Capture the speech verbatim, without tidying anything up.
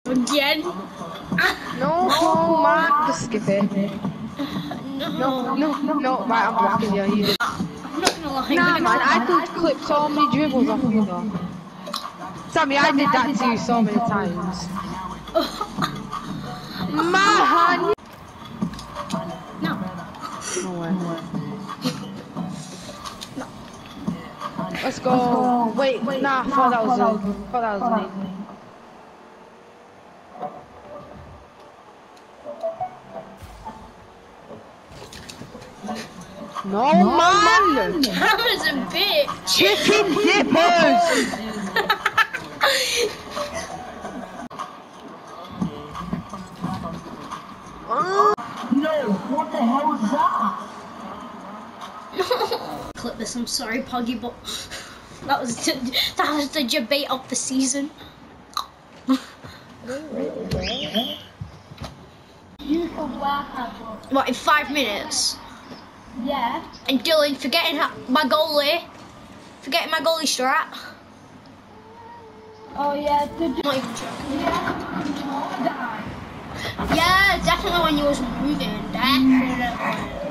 Again? No, no, man, just skip it. No. No, no, no, no, right, I'm blocking you. You did. I'm not gonna lie. Nah, I'm man, gonna I could clip so many dribbles off you, though. Sammy, I did that to you so many times. Man! No. No way. Let's go. Wait, wait, nah, I thought that was a, I thought that was an eight. No, no man! That was a bitch! Chicken dippers! uh, no, what the hell was that? Clip this, I'm sorry, Poggy, but that was the, that was the debate of the season. You can work at What, in five minutes? Yeah. And Dylan forgetting how, my goalie, forgetting my goalie strat. Oh yeah, did you? I'm not even joking. Yeah. Yeah, definitely when you was moving, definitely.